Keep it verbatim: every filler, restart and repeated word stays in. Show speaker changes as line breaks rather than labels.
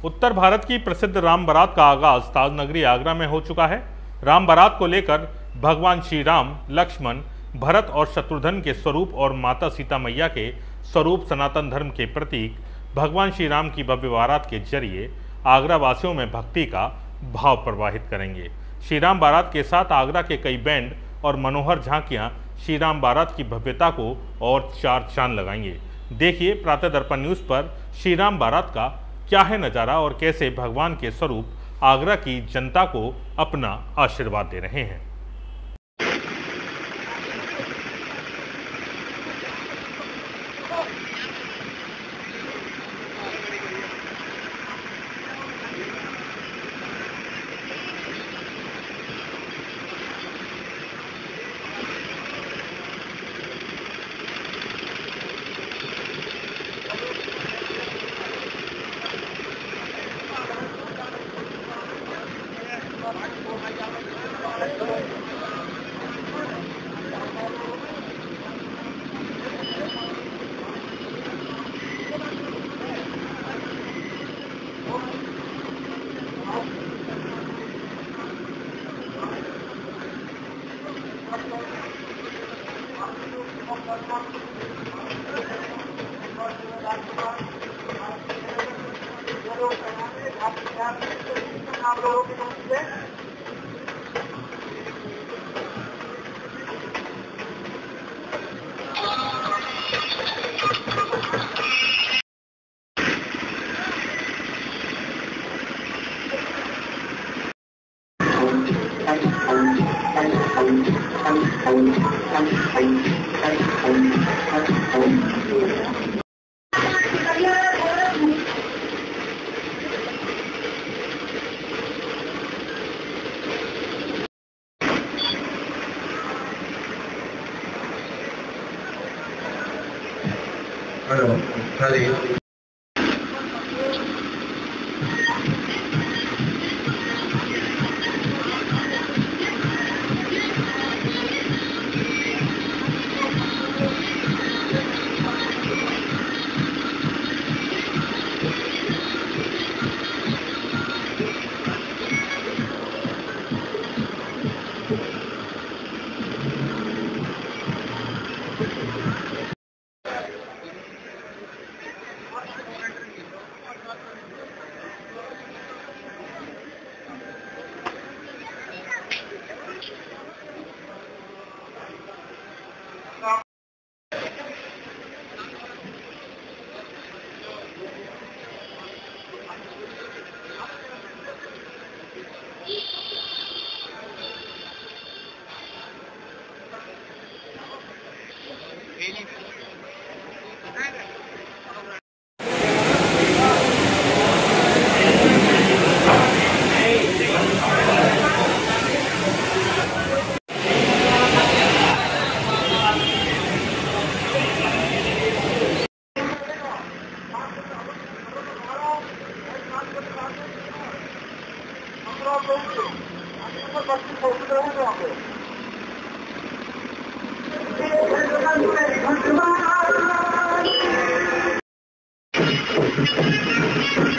उत्तर भारत की प्रसिद्ध राम बारात का आगाज ताजनगरी आगरा में हो चुका है। राम बारात को लेकर भगवान श्री राम, लक्ष्मण, भरत और शत्रुघ्न के स्वरूप और माता सीता मैया के स्वरूप सनातन धर्म के प्रतीक भगवान श्री राम की भव्य बारात के जरिए आगरा वासियों में भक्ति का भाव प्रवाहित करेंगे। श्री राम बारात के साथ आगरा के कई बैंड और मनोहर झांकियां श्री राम बारात की भव्यता को और चार चांद लगाएंगे। देखिए प्रातः दर्पण न्यूज पर श्री राम बारात का क्या है नज़ारा और कैसे भगवान के स्वरूप आगरा की जनता को अपना आशीर्वाद दे रहे हैं।
Hello, hello.
Thank you.